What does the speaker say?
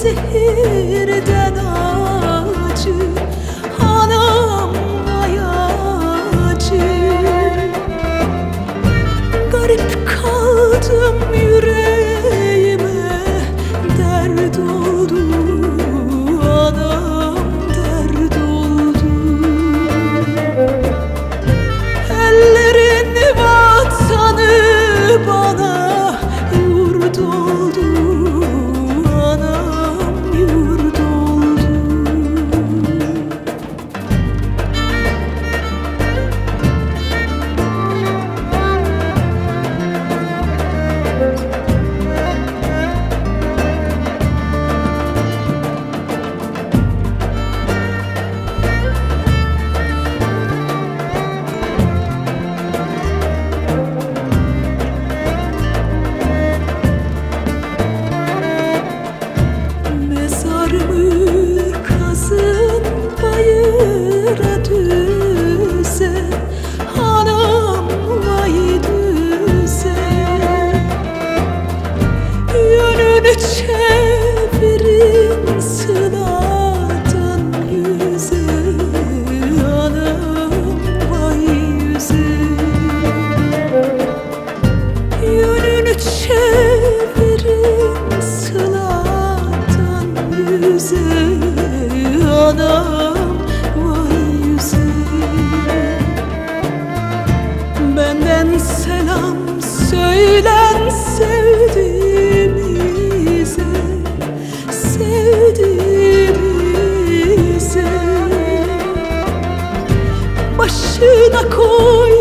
zehirden acı, anam vay acı. Garip kaldım yüreğime, dert oldu anam, dert oldu. Ellerin vatanı bana yurt oldu anam, yurt oldu. Mezarımı kazın bayıra düze, anam vay düze. Yönünü çevirin sınadan yüze, anam vay yüze. Yönünü çevirin sınadan yüze, anam vay yüze. Benden selam söylen sevdiğimize, sevdiğimize. Başına koy